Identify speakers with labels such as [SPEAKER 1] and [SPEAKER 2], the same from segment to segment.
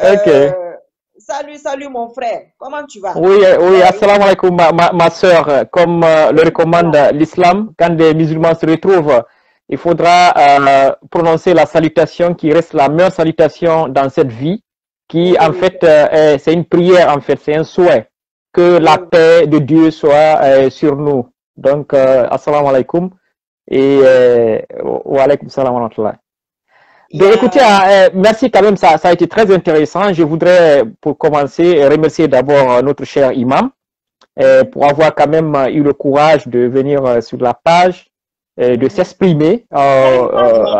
[SPEAKER 1] Ok.
[SPEAKER 2] Salut mon frère. Comment tu vas?
[SPEAKER 1] Oui, oui, assalamu alaikum, ma sœur. Comme le recommande l'islam, quand des musulmans se retrouvent, il faudra prononcer la salutation qui reste la meilleure salutation dans cette vie, qui
[SPEAKER 2] Oui,
[SPEAKER 1] en
[SPEAKER 2] oui,
[SPEAKER 1] fait, c'est une prière, en fait, c'est un souhait que
[SPEAKER 2] oui,
[SPEAKER 1] la
[SPEAKER 2] oui,
[SPEAKER 1] paix de Dieu soit sur nous. Donc, assalamu alaikum et
[SPEAKER 2] oui.
[SPEAKER 1] wa alaikum salam wa rahmatullah.
[SPEAKER 2] Il y
[SPEAKER 1] Donc, écoutez,
[SPEAKER 2] a...
[SPEAKER 1] merci quand même, ça a été très intéressant. Je voudrais, pour commencer, remercier d'abord notre cher imam
[SPEAKER 2] Mhm,
[SPEAKER 1] pour avoir quand même eu le courage de venir sur la page, de
[SPEAKER 2] mhm.
[SPEAKER 1] s'exprimer.
[SPEAKER 2] Il a une page, hein?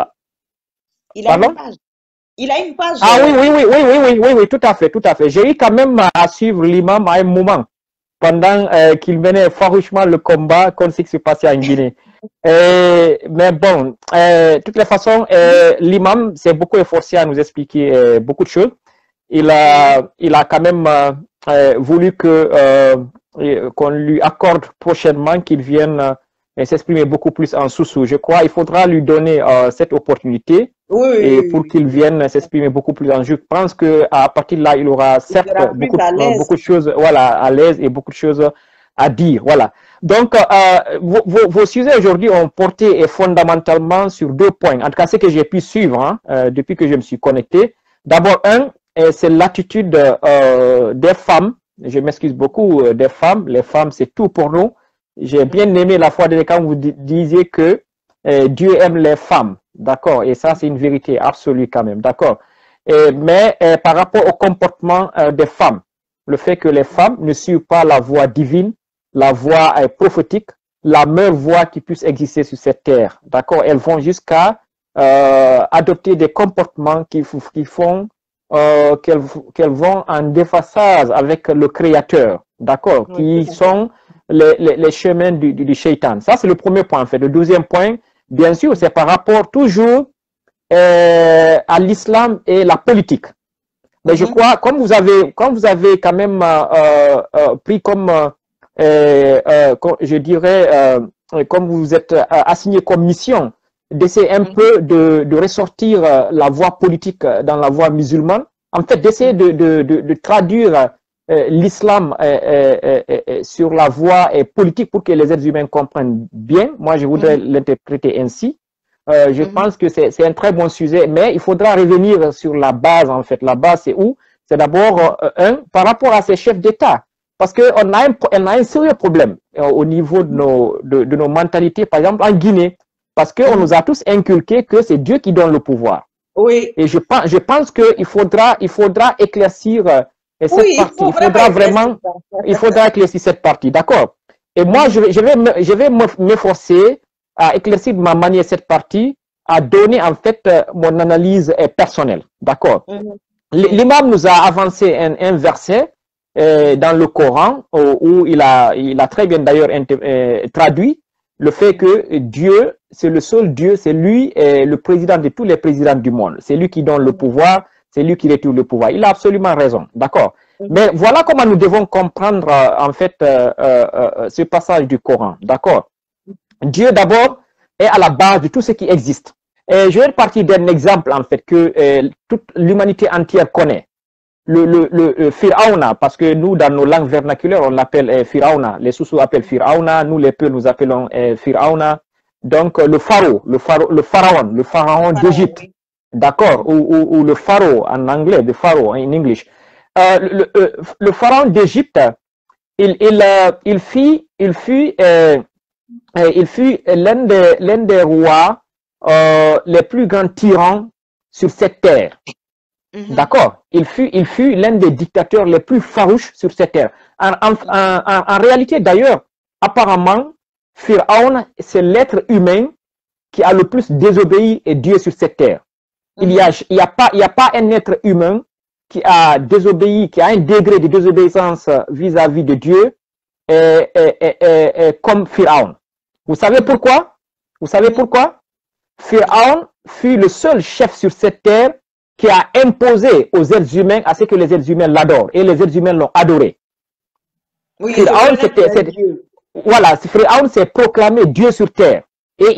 [SPEAKER 2] Il a une
[SPEAKER 1] Pardon?
[SPEAKER 2] page. Il a une page.
[SPEAKER 1] Ah oui, oui, oui, oui, oui, oui, oui, oui, tout à fait, tout à fait. J'ai eu quand même à suivre l'imam à un moment, pendant qu'il menait farouchement le combat contre ce qui se passait en Guinée. Mais bon, de toutes les façons, l'imam s'est beaucoup efforcé à nous expliquer beaucoup de choses.
[SPEAKER 2] Oui,
[SPEAKER 1] Il a quand même voulu que qu'on lui accorde prochainement qu'il vienne s'exprimer beaucoup plus en sous-sous. Je crois qu'il faudra lui donner cette opportunité
[SPEAKER 2] oui,
[SPEAKER 1] et
[SPEAKER 2] oui,
[SPEAKER 1] pour
[SPEAKER 2] oui,
[SPEAKER 1] qu'il vienne s'exprimer beaucoup plus en jeu. Je pense que à partir de là, il aura
[SPEAKER 2] il
[SPEAKER 1] certes
[SPEAKER 2] sera plus à
[SPEAKER 1] beaucoup
[SPEAKER 2] l'aise.
[SPEAKER 1] de choses voilà à l'aise et beaucoup de choses à dire. Voilà. Donc vos sujets aujourd'hui ont porté fondamentalement sur deux points. En tout cas, ce que j'ai pu suivre depuis que je me suis connecté. D'abord c'est l'attitude des femmes. Je m'excuse beaucoup des femmes. Les femmes, c'est tout pour nous. J'ai bien aimé la fois dernière quand vous disiez que Dieu aime les femmes. D'accord. Et ça, c'est une vérité absolue quand même. D'accord. Mais par rapport au comportement des femmes, le fait que les femmes ne suivent pas la voie divine, la voie prophétique, la meilleure voie qui puisse exister sur cette terre. D'accord. Elles vont jusqu'à adopter des comportements qui font qu'elles vont en déphasage avec le Créateur, d'accord,
[SPEAKER 2] Oui, tout
[SPEAKER 1] qui
[SPEAKER 2] à fait.
[SPEAKER 1] sont les chemins du shaitan. Ça, c'est le premier point, en fait. Le deuxième point, bien sûr, c'est par rapport toujours à l'islam et la politique. Mais je
[SPEAKER 2] Mhm,
[SPEAKER 1] crois, comme vous avez quand même pris comme, je dirais, comme vous êtes assigné comme mission, d'essayer un
[SPEAKER 2] mhm,
[SPEAKER 1] peu de ressortir la voie politique dans la voie musulmane, en fait, d'essayer
[SPEAKER 2] mhm,
[SPEAKER 1] de traduire l'islam sur la voie politique pour que les êtres humains comprennent bien. Moi, je voudrais
[SPEAKER 2] mhm,
[SPEAKER 1] l'interpréter ainsi. Je
[SPEAKER 2] mhm,
[SPEAKER 1] pense que c'est un très bon sujet, mais il faudra revenir sur la base, en fait. La base, c'est où? C'est d'abord, par rapport à ces chefs d'État. Parce qu'on on a un sérieux problème au niveau de nos mentalités, par exemple en Guinée. Parce qu'on
[SPEAKER 2] mhm.
[SPEAKER 1] nous a tous inculqué que c'est Dieu qui donne le pouvoir.
[SPEAKER 2] Oui,
[SPEAKER 1] Et je pense qu'il faudra éclaircir
[SPEAKER 2] oui,
[SPEAKER 1] cette
[SPEAKER 2] il
[SPEAKER 1] partie.
[SPEAKER 2] faut vraiment éclaircir ça.
[SPEAKER 1] Il faudra éclaircir cette partie, d'accord? Et moi,
[SPEAKER 2] Mhm,
[SPEAKER 1] je vais m'efforcer à éclaircir de ma manière cette partie, à donner en fait mon analyse personnelle, d'accord?
[SPEAKER 2] mhm, mhm,
[SPEAKER 1] L'imam nous a avancé un verset dans le Coran où il a très bien d'ailleurs traduit le fait que Dieu, c'est le seul Dieu, c'est lui le président de tous les présidents du monde. C'est lui qui donne le
[SPEAKER 2] mhm,
[SPEAKER 1] pouvoir, c'est lui qui détient le pouvoir. Il a absolument raison, d'accord.
[SPEAKER 2] mhm,
[SPEAKER 1] Mais voilà comment nous devons comprendre en fait ce passage du Coran, d'accord. Dieu d'abord est à la base de tout ce qui existe. Et je vais partir d'un exemple en fait que toute l'humanité entière connaît. Le Firauna, parce que nous, dans nos langues vernaculaires, on l'appelle Firauna. Les Soussous appellent Firauna, nous les Peuls, nous appelons Firauna. Donc, le pharaon
[SPEAKER 2] Pharaon,
[SPEAKER 1] d'Égypte,
[SPEAKER 2] oui.
[SPEAKER 1] d'accord,
[SPEAKER 2] Mhm,
[SPEAKER 1] ou le pharaon en anglais, le pharaon en English. Le pharaon d'Égypte, il fut l'un des rois les plus grands tyrans sur cette terre.
[SPEAKER 2] mhm,
[SPEAKER 1] D'accord. Il fut l'un des dictateurs les plus farouches sur cette terre. En réalité, d'ailleurs, apparemment, Pharaon, c'est l'être humain qui a le plus désobéi à Dieu sur cette terre.
[SPEAKER 2] mhm.
[SPEAKER 1] Il y a pas un être humain qui a désobéi, qui a un degré de désobéissance vis-à-vis de Dieu comme Pharaon. Vous savez
[SPEAKER 2] Mhm,
[SPEAKER 1] pourquoi? Vous savez
[SPEAKER 2] mhm.
[SPEAKER 1] pourquoi?
[SPEAKER 2] Non.
[SPEAKER 1] Pharaon fut le seul chef sur cette terre qui a imposé aux êtres humains à ce que les êtres humains l'adorent. Et les êtres humains l'ont adoré.
[SPEAKER 2] Oui, il se
[SPEAKER 1] Pharaon,
[SPEAKER 2] prenait pour un dieu.
[SPEAKER 1] voilà, Pharaon s'est proclamé Dieu sur terre. Et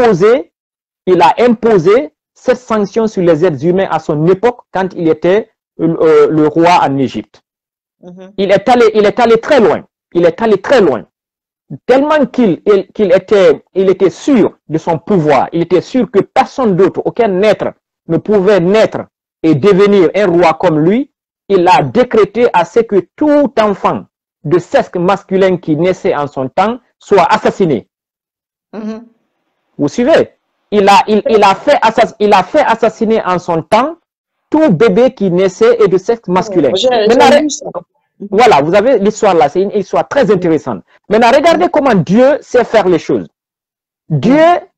[SPEAKER 1] il a imposé cette sanction sur les êtres humains à son époque quand il était le roi en Égypte. Il est allé très loin. Il est allé très loin. Tellement qu'il était sûr de son pouvoir. Il était sûr que personne d'autre, aucun être ne pouvait naître et devenir un roi comme lui. Il a décrété à ce que tout enfant de sexe masculin qui naissait en son temps soit assassiné. Vous suivez? Il a fait assassiner en son temps tout bébé qui naissait et de sexe masculin. Voilà, vous avez l'histoire là, c'est une histoire très intéressante. Maintenant, regardez comment Dieu sait faire les choses. Dieu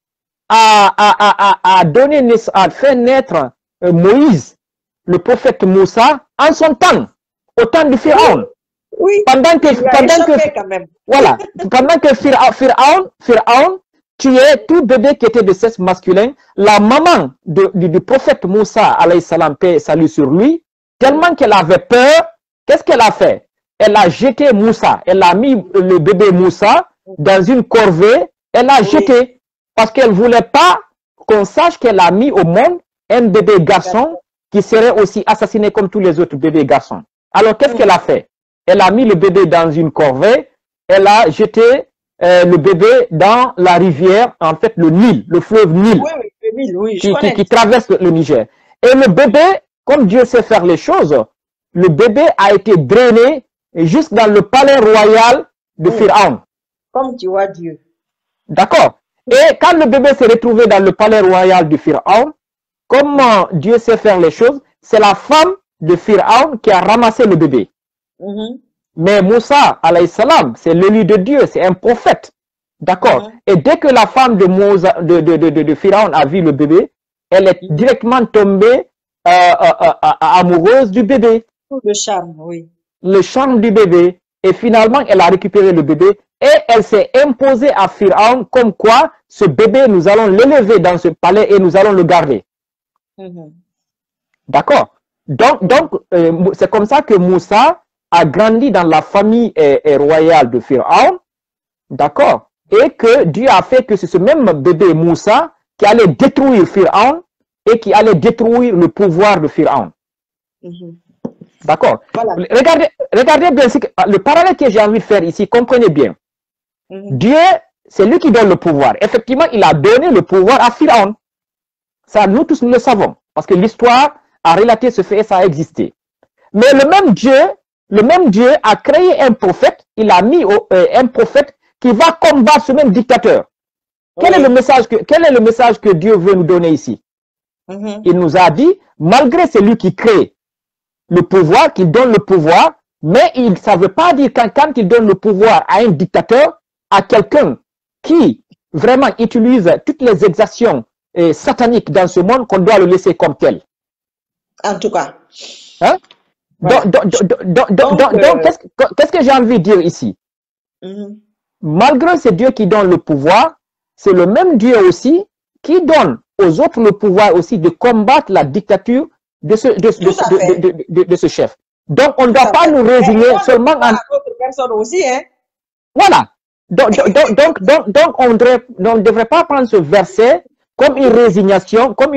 [SPEAKER 1] a fait naître Moïse, le prophète Moussa, en son temps, au temps de Pharaon.
[SPEAKER 2] Oui,
[SPEAKER 1] pendant que Pharaon tuait tout bébé qui était de sexe masculin, la maman du prophète Moussa, alayhi salam, paix et salut sur lui, tellement qu'elle avait peur, qu'est-ce qu'elle a fait? Elle a jeté Moussa, elle a mis le bébé Moussa dans une corvée, elle l'a jeté, parce qu'elle ne voulait pas qu'on sache qu'elle a mis au monde un bébé garçon qui serait aussi assassiné comme tous les autres bébés garçons. Alors qu'est-ce qu'elle a fait? Elle a mis le bébé dans une corvée, elle a jeté le bébé dans la rivière, en fait le Nil, le fleuve Nil, qui traverse le Niger. Et le bébé, comme Dieu sait faire les choses, le bébé a été drainé jusque dans le palais royal de Pharaon.
[SPEAKER 2] Comme tu vois Dieu.
[SPEAKER 1] D'accord. Et quand le bébé s'est retrouvé dans le palais royal de Pharaon, comment Dieu sait faire les choses, c'est la femme de Pharaon qui a ramassé le bébé. Mais Moussa, alayhi salam, c'est l'élu de Dieu, c'est un prophète. D'accord. Et dès que la femme de Pharaon a vu le bébé, elle est directement tombée amoureuse du bébé.
[SPEAKER 2] Le charme, oui.
[SPEAKER 1] Le charme du bébé. Et finalement, elle a récupéré le bébé et elle s'est imposée à Pharaon comme quoi ce bébé, nous allons l'élever dans ce palais et nous allons le garder. D'accord. Donc c'est comme ça que Moussa a grandi dans la famille royale de Pharaon. D'accord. Et que Dieu a fait que c'est ce même bébé Moussa qui allait détruire Pharaon et qui allait détruire le pouvoir de Pharaon. D'accord. Voilà. Regardez bien le parallèle que j'ai envie de faire ici, comprenez bien. Dieu, c'est lui qui donne le pouvoir. Effectivement, il a donné le pouvoir à Pharaon. Ça, nous tous, nous le savons. Parce que l'histoire a relaté ce fait et ça a existé. Mais le même Dieu a créé un prophète, il a mis un prophète qui va combattre ce même dictateur. Quel est le message que Dieu veut nous donner ici? Il nous a dit, malgré celui qui crée le pouvoir, qui donne le pouvoir, mais ça ne veut pas dire quand il donne le pouvoir à un dictateur, à quelqu'un qui vraiment utilise toutes les exactions sataniques dans ce monde, qu'on doit le laisser comme tel.
[SPEAKER 2] En tout cas.
[SPEAKER 1] Hein? Donc qu'est-ce que j'ai envie de dire ici? Malgré c'est Dieu qui donne le pouvoir, c'est le même Dieu aussi qui donne aux autres le pouvoir aussi de combattre la dictature de ce chef. Donc, on ne doit pas nous résigner seulement à
[SPEAKER 2] d'autres personnes aussi, hein?
[SPEAKER 1] Voilà. Donc on ne devrait pas prendre ce verset comme une résignation, comme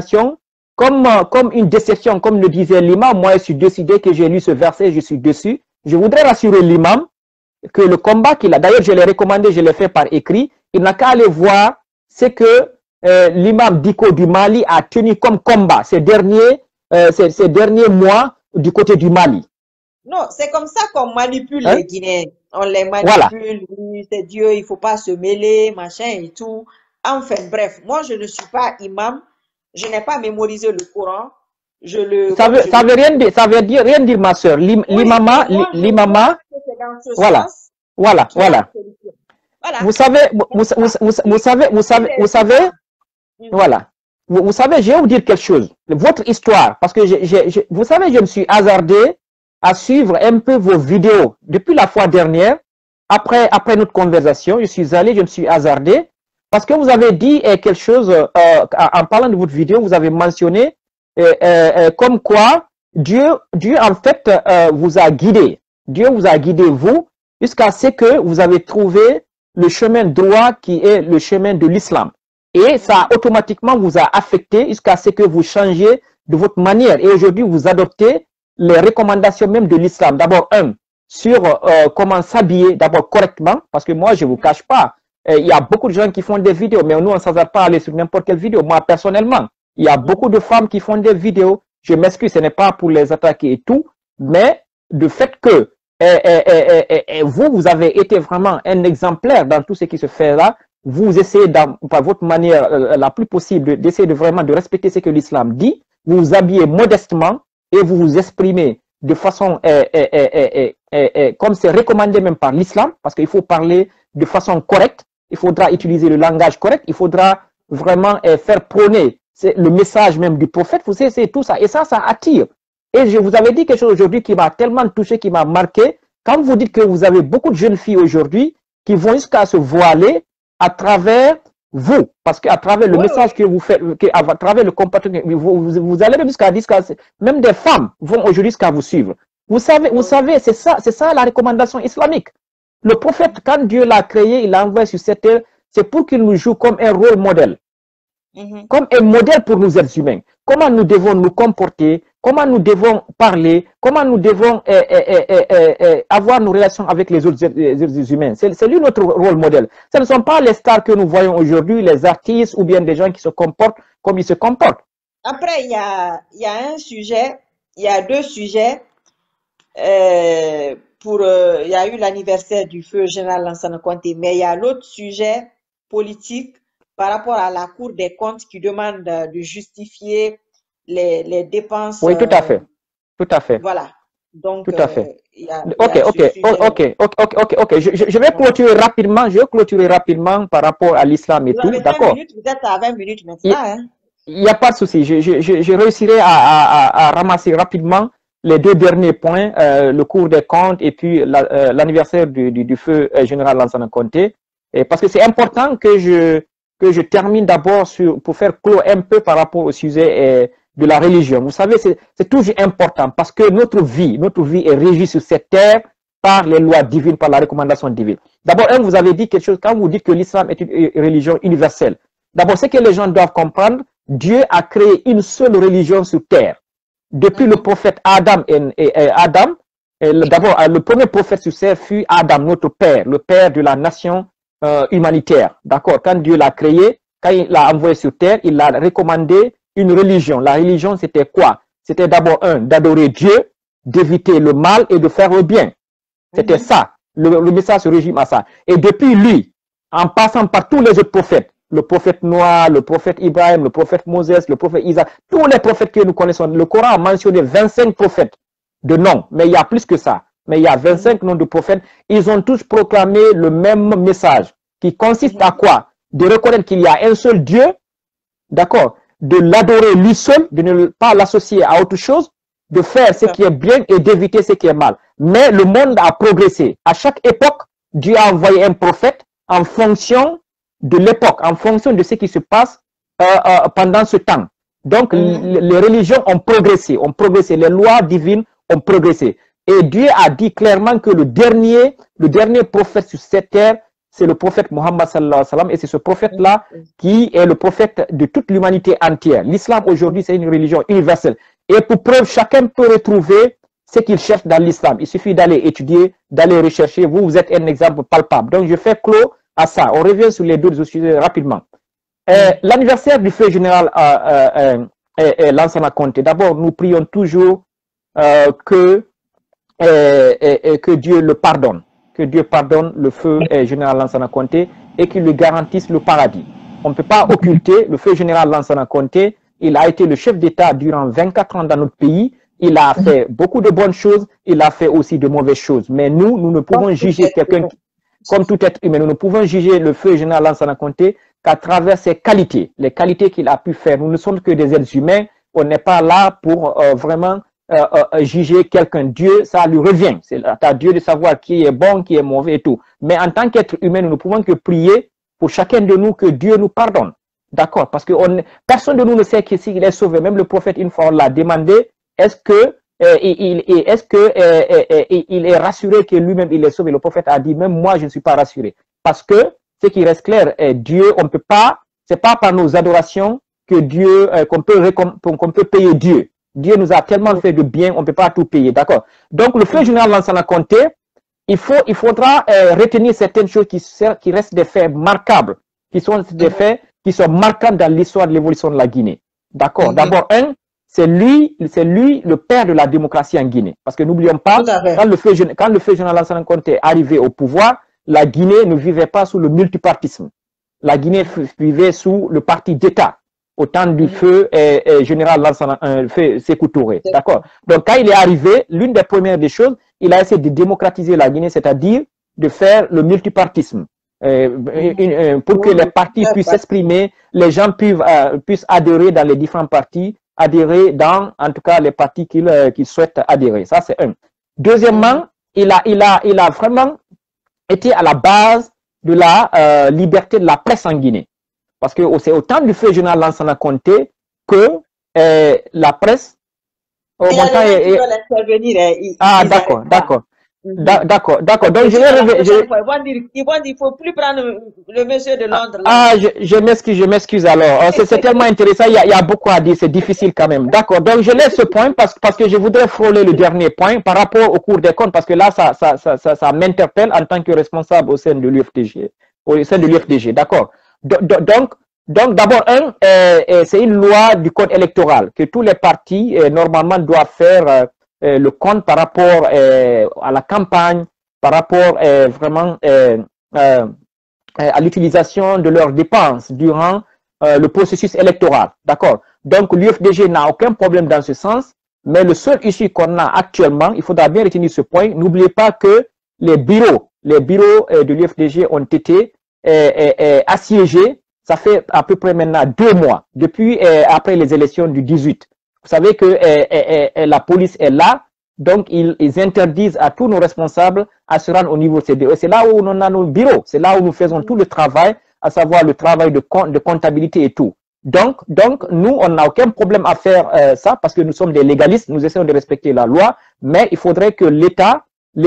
[SPEAKER 1] une déception, comme le disait l'imam. Moi, je suis décidé que j'ai lu ce verset, je suis dessus. Je voudrais rassurer l'imam que le combat qu'il a, d'ailleurs, je l'ai recommandé, je l'ai fait par écrit, il n'a qu'à aller voir ce que l'imam Diko du Mali a tenu comme combat ces derniers mois du côté du Mali.
[SPEAKER 2] Non, c'est comme ça qu'on manipule les Guinéens. On les manipule, oui, c'est Dieu, il ne faut pas se mêler, machin et tout. Enfin, bref, moi, je ne suis pas imam, je n'ai pas mémorisé le Coran. Ça
[SPEAKER 1] veut rien dire, ma soeur. L'imama, voilà. Vous savez, voilà. Vous savez, je vais vous dire quelque chose. Votre histoire, parce que vous savez, je me suis hasardé à suivre un peu vos vidéos depuis la fois dernière. Après notre conversation, je me suis hasardé parce que vous avez dit quelque chose en parlant de votre vidéo, vous avez mentionné comme quoi Dieu en fait vous a guidé. Dieu vous a guidé vous jusqu'à ce que vous avez trouvé le chemin droit qui est le chemin de l'islam. Et ça automatiquement vous a affecté jusqu'à ce que vous changiez de votre manière. Et aujourd'hui, vous adoptez les recommandations même de l'islam. D'abord, sur comment s'habiller, d'abord correctement, parce que moi, je ne vous cache pas, il y a beaucoup de gens qui font des vidéos, mais nous, on ne s'hasarde pas à aller sur n'importe quelle vidéo. Moi, personnellement, il y a beaucoup de femmes qui font des vidéos. Je m'excuse, ce n'est pas pour les attaquer et tout, mais le fait que vous avez été vraiment un exemplaire dans tout ce qui se fait là. Vous essayez, par votre manière la plus possible, d'essayer de vraiment de respecter ce que l'islam dit. Vous vous habillez modestement et vous vous exprimez de façon, comme c'est recommandé même par l'islam, parce qu'il faut parler de façon correcte. Il faudra utiliser le langage correct. Il faudra vraiment faire prôner le message même du prophète. Vous savez, c'est tout ça. Et ça attire. Et je vous avais dit quelque chose aujourd'hui qui m'a tellement touché, qui m'a marqué. Quand vous dites que vous avez beaucoup de jeunes filles aujourd'hui qui vont jusqu'à se voiler à travers vous, parce qu'à travers le message que vous faites, à travers le comportement, vous allez même jusqu'à dire que même des femmes vont aujourd'hui jusqu'à vous suivre. Vous savez, c'est ça la recommandation islamique. Le prophète, quand Dieu l'a créé, il l'a envoyé sur cette terre, c'est pour qu'il nous joue comme un rôle modèle. Comme un modèle pour nous êtres humains. Comment nous devons nous comporter, comment nous devons parler, comment nous devons avoir nos relations avec les autres humains. C'est lui notre rôle modèle. Ce ne sont pas les stars que nous voyons aujourd'hui, les artistes ou bien des gens qui se comportent comme ils se comportent.
[SPEAKER 2] Après, il y a un sujet, il y a deux sujets. Il y a eu l'anniversaire du feu général Lansana Conté, mais il y a l'autre sujet politique par rapport à la Cour des comptes qui demande de justifier les dépenses.
[SPEAKER 1] Oui, tout à fait. Tout à fait.
[SPEAKER 2] Voilà. Donc,
[SPEAKER 1] tout à fait.
[SPEAKER 2] Ok.
[SPEAKER 1] Je vais clôturer rapidement. Je vais clôturer rapidement par rapport à l'islam et tout. D'accord.
[SPEAKER 2] Vous êtes à 20 minutes maintenant.
[SPEAKER 1] Il n'y a pas de souci. Je réussirai à ramasser rapidement les deux derniers points, le cours des comptes et puis l'anniversaire du feu général Lansana Conté. Parce que c'est important que je termine d'abord pour faire clos un peu par rapport au sujet de la religion. Vous savez, c'est toujours important parce que notre vie est régie sur cette terre par les lois divines, par la recommandation divine. D'abord, vous avez dit quelque chose, quand vous dites que l'islam est une religion universelle. D'abord, ce que les gens doivent comprendre, Dieu a créé une seule religion sur terre. Depuis le prophète Adam d'abord, le premier prophète sur terre fut Adam, notre père, le père de la nation humanitaire. D'accord? Quand Dieu l'a créé, quand il l'a envoyé sur terre, il a recommandé une religion. La religion, c'était quoi? C'était d'abord d'adorer Dieu, d'éviter le mal et de faire le bien. C'était ça. Le message se résume à ça. Et depuis lui, en passant par tous les autres prophètes, le prophète Noah, le prophète Ibrahim, le prophète Moses, le prophète Isaac, tous les prophètes que nous connaissons, le Coran a mentionné 25 prophètes de noms, mais il y a plus que ça. Mais il y a 25 noms de prophètes. Ils ont tous proclamé le même message qui consiste à quoi? De reconnaître qu'il y a un seul Dieu, d'accord? De l'adorer lui seul, de ne pas l'associer à autre chose, de faire ce qui est bien et d'éviter ce qui est mal. Mais le monde a progressé. À chaque époque, Dieu a envoyé un prophète en fonction de l'époque, en fonction de ce qui se passe pendant ce temps. Donc, les religions ont progressé, les lois divines ont progressé. Et Dieu a dit clairement que le dernier prophète sur cette terre, c'est le prophète Mohammed sallallahu alayhi wa sallam, et c'est ce prophète-là qui est le prophète de toute l'humanité entière. L'islam aujourd'hui, c'est une religion universelle. Et pour preuve, chacun peut retrouver ce qu'il cherche dans l'islam. Il suffit d'aller étudier, d'aller rechercher. Vous êtes un exemple palpable. Donc, je fais clos à ça. On revient sur les deux sujets rapidement. L'anniversaire du feu général Lansana Conté. D'abord, nous prions toujours que Dieu le pardonne. Que Dieu pardonne le feu général Lansana Conté et qu'il lui garantisse le paradis. On ne peut pas occulter le feu général Lansana Conté. Il a été le chef d'État durant 24 ans dans notre pays. Il a fait beaucoup de bonnes choses. Il a fait aussi de mauvaises choses. Mais nous ne pouvons juger quelqu'un comme tout être humain. Nous ne pouvons juger le feu général Lansana Conté qu'à travers ses qualités, les qualités qu'il a pu faire. Nous ne sommes que des êtres humains. On n'est pas là pour vraiment juger quelqu'un. Dieu, ça lui revient. C'est à Dieu de savoir qui est bon, qui est mauvais et tout. Mais en tant qu'être humain, nous ne pouvons que prier pour chacun de nous que Dieu nous pardonne. D'accord? Parce que personne de nous ne sait s'il est sauvé. Même le prophète, une fois, on l'a demandé, est-ce que il est rassuré que lui-même il est sauvé? Le prophète a dit, même moi je ne suis pas rassuré. Parce que ce qui reste clair, Dieu, on ne peut pas, c'est pas par nos adorations que Dieu, qu'on peut payer Dieu. Dieu nous a tellement fait de bien, on ne peut pas tout payer, d'accord? Donc, le feu général Lansana Conté, il faudra retenir certaines choses qui restent des faits marquables, qui sont des faits qui sont marquants dans l'histoire de l'évolution de la Guinée. D'accord? D'abord, c'est lui le père de la démocratie en Guinée. Parce que n'oublions pas, quand le feu général Lansana Conté est arrivé au pouvoir, la Guinée ne vivait pas sous le multipartisme. La Guinée vivait sous le parti d'État, au temps du feu général Sékou Touré. D'accord? Donc, quand il est arrivé, l'une des premières des choses, il a essayé de démocratiser la Guinée, c'est-à-dire de faire le multipartisme. Pour que les partis puissent s'exprimer, les gens puissent adhérer dans les différents partis, adhérer dans, en tout cas, les partis qu'ils souhaitent adhérer. Ça, c'est un. Deuxièmement, il a vraiment été à la base de la liberté de la presse en Guinée. Parce que c'est au temps du feu général Lansana Conté que la presse... Ah, d'accord, d'accord. D'accord. Donc,
[SPEAKER 2] ils vont dire, il ne faut plus prendre le monsieur de Londres.
[SPEAKER 1] Ah, je m'excuse alors. C'est tellement intéressant, il y a beaucoup à dire, c'est difficile quand même. D'accord. Donc, je laisse ce point parce que je voudrais frôler le dernier point par rapport au Cour des comptes, parce que là, ça m'interpelle en tant que responsable au sein de l'UFDG. D'accord. Donc, d'abord, c'est une loi du code électoral que tous les partis, normalement, doivent faire le compte par rapport à la campagne, par rapport vraiment à l'utilisation de leurs dépenses durant le processus électoral. D'accord? Donc, l'UFDG n'a aucun problème dans ce sens, mais le seul issue qu'on a actuellement, il faudra bien retenir ce point, n'oubliez pas que les bureaux de l'UFDG ont été assiégés, ça fait à peu près maintenant 2 mois, depuis après les élections du 18. Vous savez que la police est là, donc ils interdisent à tous nos responsables à se rendre au niveau CDE. C'est là où on a nos bureaux, c'est là où nous faisons tout le travail, à savoir le travail de comptabilité et tout. Donc nous, on n'a aucun problème à faire ça parce que nous sommes des légalistes, nous essayons de respecter la loi, mais il faudrait que l'État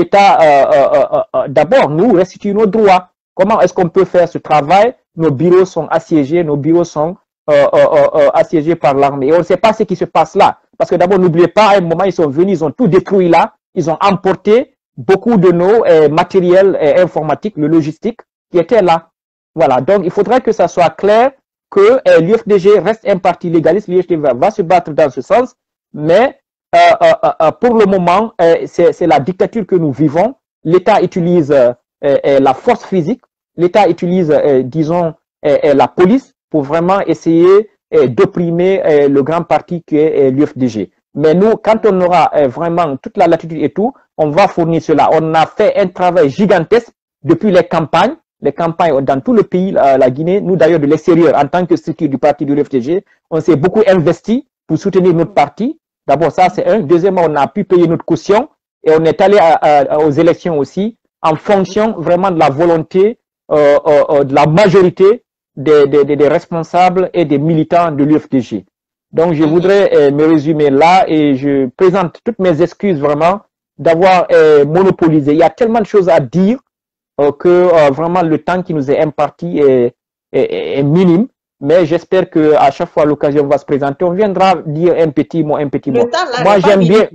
[SPEAKER 1] d'abord nous restitue nos droits. Comment est-ce qu'on peut faire ce travail? Nos bureaux sont assiégés, nos bureaux sont assiégés par l'armée. Et on ne sait pas ce qui se passe là. Parce que d'abord, n'oubliez pas, à un moment, ils sont venus, ils ont tout détruit là. Ils ont emporté beaucoup de nos matériels informatiques, le logistique, qui étaient là. Voilà. Donc, il faudrait que ça soit clair que l'UFDG reste un parti légaliste. L'UFDG va se battre dans ce sens. Mais pour le moment, c'est la dictature que nous vivons. L'État utilise la force physique. L'État utilise, disons, la police pour vraiment essayer d'opprimer le grand parti qui est l'UFDG. Mais nous, quand on aura vraiment toute la latitude et tout, on va fournir cela. On a fait un travail gigantesque depuis les campagnes dans tout le pays, la Guinée. Nous, d'ailleurs, de l'extérieur, en tant que structure du parti du l'UFDG, on s'est beaucoup investi pour soutenir notre parti. D'abord, ça, c'est un. Deuxièmement, on a pu payer notre caution et on est allé aux élections aussi en fonction vraiment de la volonté de la majorité des responsables et des militants de l'UFDG. Donc, je voudrais me résumer là et je présente toutes mes excuses vraiment d'avoir monopolisé. Il y a tellement de choses à dire que vraiment le temps qui nous est imparti est minime. Mais j'espère que à chaque fois l'occasion va se présenter, on viendra dire un petit mot, un petit mot. Moi, j'aime bien.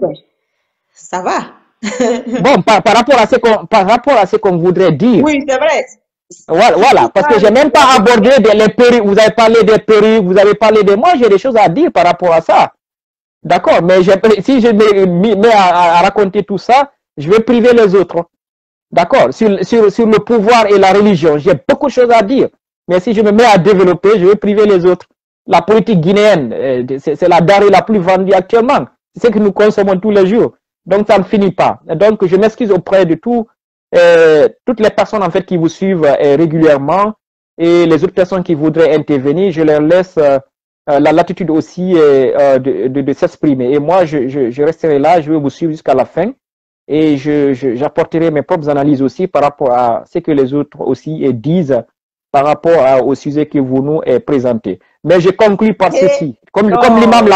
[SPEAKER 2] Ça va.
[SPEAKER 1] Bon, par rapport à ce qu'on voudrait dire.
[SPEAKER 2] Oui, c'est vrai.
[SPEAKER 1] Voilà, parce que j'ai même pas abordé les périls. Vous avez parlé des périls, vous avez parlé de moi, j'ai des choses à dire par rapport à ça. D'accord, mais si je me mets à raconter tout ça, je vais priver les autres. D'accord, sur le pouvoir et la religion, j'ai beaucoup de choses à dire. Mais si je me mets à développer, je vais priver les autres. La politique guinéenne, c'est la denrée la plus vendue actuellement. C'est ce que nous consommons tous les jours. Donc, ça ne finit pas. Donc, je m'excuse auprès de toutes les personnes en fait qui vous suivent régulièrement et les autres personnes qui voudraient intervenir. Je leur laisse la latitude aussi de s'exprimer. Et moi, je resterai là, je vais vous suivre jusqu'à la fin et j'apporterai mes propres analyses aussi par rapport à ce que les autres aussi disent par rapport au sujet que vous nous présentez. Mais je conclue par ceci. Comme l'imam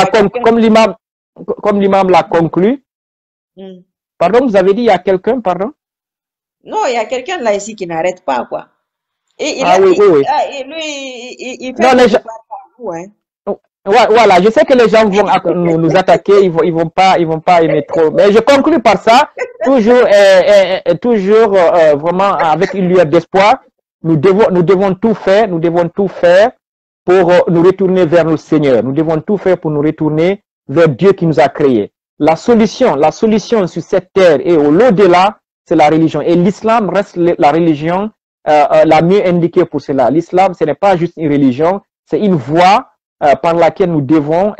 [SPEAKER 1] l'a conclu. Pardon, vous avez dit il y a quelqu'un, pardon?
[SPEAKER 2] Non, il y a quelqu'un là ici qui n'arrête pas, quoi. Et
[SPEAKER 1] oui.
[SPEAKER 2] lui, il fait
[SPEAKER 1] voilà, je sais que les gens vont nous attaquer, ils vont pas aimer trop. Mais je conclue par ça, toujours vraiment avec une lueur d'espoir. Nous devons tout faire pour nous retourner vers le Seigneur. Nous devons tout faire pour nous retourner vers Dieu qui nous a créés. La solution sur cette terre et au-delà, c'est la religion. Et l'islam reste la religion la mieux indiquée pour cela. L'islam, ce n'est pas juste une religion, c'est une voie par laquelle nous devons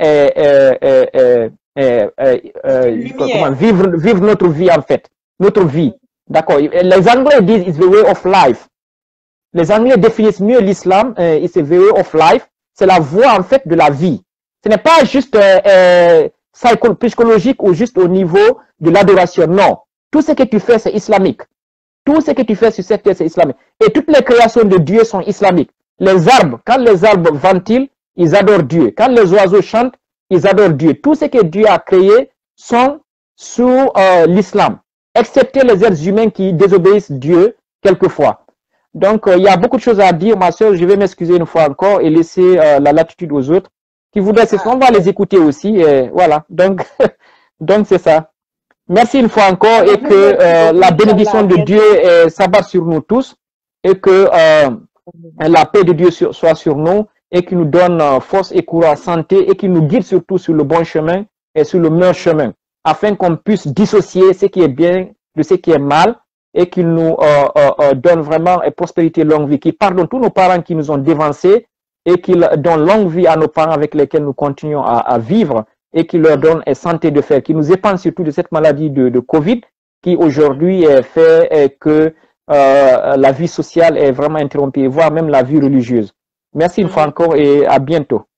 [SPEAKER 1] vivre notre vie en fait. Notre vie. D'accord. Les Anglais disent it's the way of life. Les Anglais définissent mieux l'islam, it's the way of life. C'est la voie en fait de la vie. Ce n'est pas juste psychologique ou juste au niveau de l'adoration. Non. Tout ce que tu fais, c'est islamique. Tout ce que tu fais sur cette terre, c'est islamique. Et toutes les créations de Dieu sont islamiques. Les arbres, quand les arbres ventilent, ils adorent Dieu. Quand les oiseaux chantent, ils adorent Dieu. Tout ce que Dieu a créé sont sous l'islam, excepté les êtres humains qui désobéissent Dieu quelquefois. Donc, il y a beaucoup de choses à dire, ma soeur. Je vais m'excuser une fois encore et laisser la latitude aux autres qui voudraient. On va les écouter aussi. Et voilà. Donc, c'est ça. Merci une fois encore et que la bénédiction de Dieu s'abatte sur nous tous et que la paix de Dieu soit sur nous et qu'il nous donne force et courage, santé et qu'il nous guide surtout sur le bon chemin et sur le meilleur chemin afin qu'on puisse dissocier ce qui est bien de ce qui est mal et qu'il nous donne vraiment prospérité, longue vie, qu'il pardonne tous nos parents qui nous ont dévancés et qu'il donne longue vie à nos parents avec lesquels nous continuons à vivre et qu'il leur donne santé de fer, qu'il nous épargne surtout de cette maladie de Covid qui aujourd'hui fait que la vie sociale est vraiment interrompue, voire même la vie religieuse. Merci une fois encore et à bientôt.